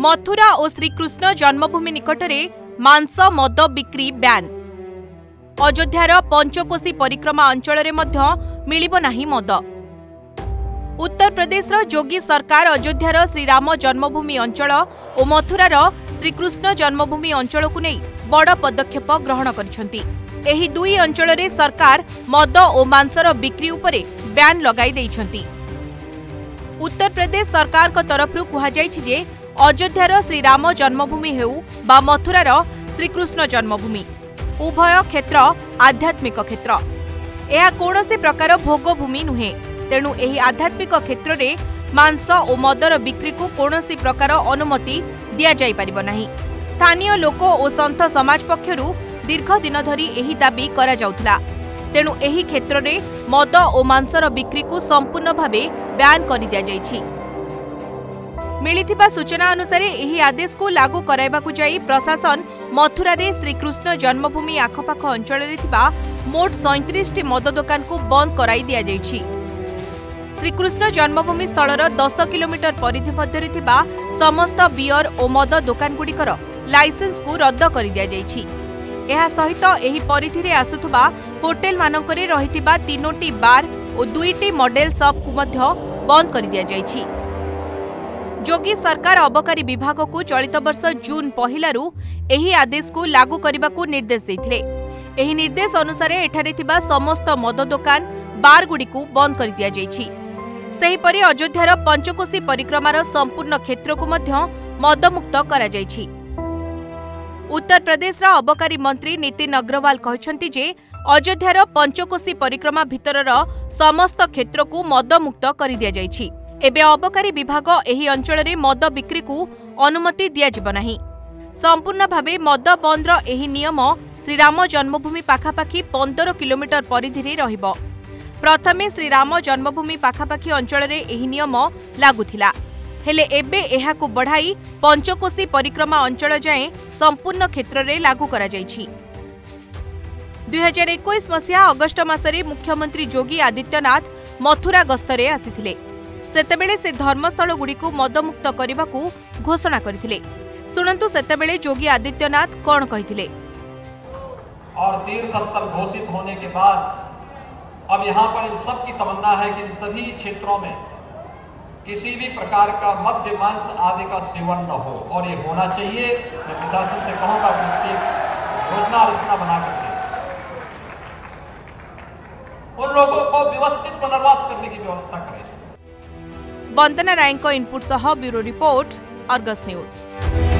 मथुरा और श्रीकृष्ण जन्मभूमि निकटरे मांस मद बिक्री ब्यान। अयोध्यार पंचकोशी परिक्रमा अंचल मिलिब नाही मद। उत्तर प्रदेशर जोगी सरकार अयोध्यार श्रीराम जन्मभूमि अंचल और मथुरार श्रीकृष्ण जन्मभूमि अंचल को नहीं बड़ पदक्षेप ग्रहण करिसेंति। एही दुई अंचल रे सरकार मद और मांसर बिक्री उपरे ब्यान लगाई देइछंती। उत्तर प्रदेश सरकार को तरफ कहुଯାଇଛି जे अयोध्यार श्रीराम जन्मभूमि हेउ बा मथुरार श्रीकृष्ण जन्मभूमि उभय क्षेत्र आध्यात्मिक क्षेत्र। यह कौनसी प्रकार भोगभूमि नुहे, तेणु एही आध्यात्मिक क्षेत्र रे मांस और मदर बिक्री को कौनसी प्रकार अनुमति दिया जाई परिबो नाही। स्थानीय लोक और संत समाज पक्षरु दीर्घ दिन धरी एही दाबी करा जाउथला, तेणु एही क्षेत्र रे मद और मांसर बिक्री को संपूर्ण भावे ब्यान कर दिया जाइछि। मिलिथिबा सूचना अनुसार एही आदेश को लागू कराइबाकु जाई प्रशासन मथुरा रे श्रीकृष्ण जन्मभूमि आखपाख अंचल रे थिबा मोट 37 मद दुकान को बंद कराई दिया जाइछि। श्रीकृष्ण जन्मभूमि स्थलर 10 किलोमीटर परिधि मध्य थिबा समस्त बियर और मद दुकान गुड़िकर लाइसेंस को रद्द कर दिया जाइछि। एहा सहित एही परिधि रे आसुथबा होटेल मानकरे रहिथिबा 3टी बार और 2टी मॉडल शॉप को मध्य बंद कर दिया जाइछि। जोगी सरकार अबकारी विभाग को चलित वर्ष जून पहिलारू एही आदेश को लागू करने निर्देश देथिले। एही निर्देश अनुसार एठारे थिबा समस्त मद दुकान बार गुडी को बंद कर दिया जाइछि। सेहीपरि अयोध्यार पंचकोशी परिक्रमार संपूर्ण क्षेत्र को मध्य मदमुक्त करा जाइछि। उत्तर प्रदेशर अबकारी मंत्री नितिन अग्रवाल कहछन्ति जे अयोध्यार पंचकोशी परिक्रमा भितरर समस्त क्षेत्र को मदमुक्त कर दिया जाइछि। एबे अबकारी विभाग एही अंचल रे मद बिक्री को अनुमति दिया जिब नाही। संपूर्ण भावे मद बंदर एही नियम श्रीराम जन्मभूमि पाखापाखी 15 किलोमीटर परिधि रे रहिबो। प्रथमे श्रीराम जन्मभूमि पाखापाखी अंचल रे एही नियम लागू थिला, हेले एबे एहाकु बढ़ाई पंचकोशी परिक्रमा अंचल जाए संपूर्ण क्षेत्र रे लागू करा जाइछि। 2021 मसिया अगस्ट मासरे मुख्यमंत्री योगी आदित्यनाथ मथुरा गस्तरे आसिथिले। सेतेबेले से धर्मस्थल गुडी को मदमुक्त करने को घोषणा करथिले। सुनंतु सेतेबेले योगी आदित्यनाथ कौन कहिथिले। और तीर्थ स्थल घोषित होने के बाद अब यहाँ पर इन सब की तमन्ना है कि इन सभी क्षेत्रों में किसी भी प्रकार का मद्य मांस आदि का सेवन न हो, और ये होना चाहिए। मैं प्रशासन से कहूँगा कि इसकी योजना रचना बना करके उन लोगों को व्यवस्थित पुनर्वास करने की व्यवस्था करें। वंदना राय को इनपुट सह ब्यूरो रिपोर्ट अर्गस न्यूज।